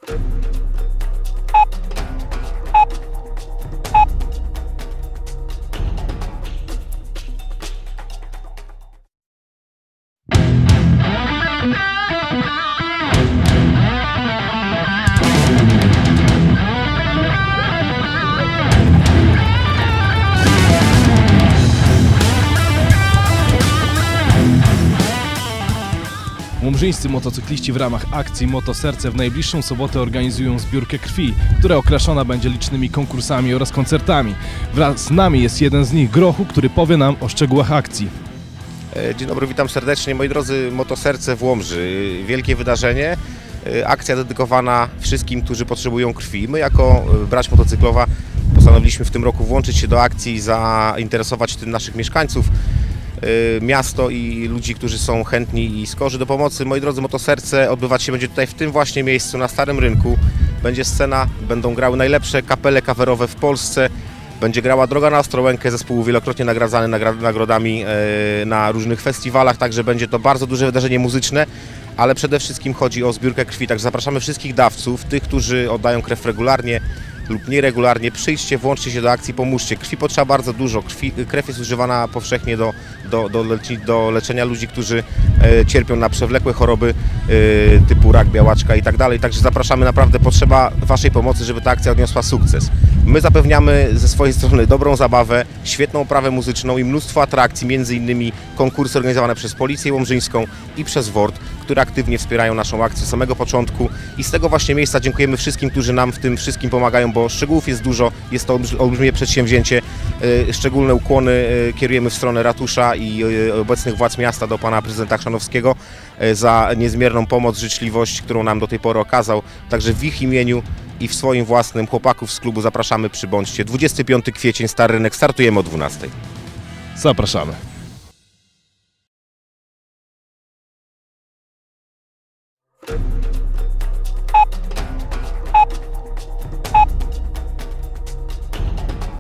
Łomżyńscy motocykliści w ramach akcji Moto Serce w najbliższą sobotę organizują zbiórkę krwi, która okraszona będzie licznymi konkursami oraz koncertami. Wraz z nami jest jeden z nich, Grochu, który powie nam o szczegółach akcji. Dzień dobry, witam serdecznie. Moi drodzy, Moto Serce w Łomży. Wielkie wydarzenie. Akcja dedykowana wszystkim, którzy potrzebują krwi. My jako Brać Motocyklowa postanowiliśmy w tym roku włączyć się do akcji i zainteresować tym naszych mieszkańców, miasto i ludzi, którzy są chętni i skorzy do pomocy. Moi drodzy, Moto Serce odbywać się będzie tutaj w tym właśnie miejscu, na Starym Rynku. Będzie scena, będą grały najlepsze kapele coverowe w Polsce. Będzie grała Droga na Ostrołękę, zespół wielokrotnie nagradzany nagrodami na różnych festiwalach, także będzie to bardzo duże wydarzenie muzyczne, ale przede wszystkim chodzi o zbiórkę krwi, także zapraszamy wszystkich dawców, tych, którzy oddają krew regularnie lub nieregularnie. Przyjdźcie, włączcie się do akcji, pomóżcie. Krwi potrzeba bardzo dużo. Krew jest używana powszechnie do leczenia ludzi, którzy cierpią na przewlekłe choroby typu rak, białaczka i tak dalej. Także zapraszamy, naprawdę potrzeba Waszej pomocy, żeby ta akcja odniosła sukces. My zapewniamy ze swojej strony dobrą zabawę, świetną oprawę muzyczną i mnóstwo atrakcji, między innymi konkursy organizowane przez Policję Łomżyńską i przez WORD, które aktywnie wspierają naszą akcję z samego początku i z tego właśnie miejsca dziękujemy wszystkim, którzy nam w tym wszystkim pomagają, bo szczegółów jest dużo, jest to olbrzymie przedsięwzięcie. Szczególne ukłony kierujemy w stronę ratusza i obecnych władz miasta do pana prezydenta Chrzanowskiego za niezmierną pomoc, życzliwość, którą nam do tej pory okazał. Także w ich imieniu i w swoim własnym chłopaków z klubu zapraszamy, przybądźcie. 25 kwiecień, Stary Rynek, startujemy o 12. Zapraszamy.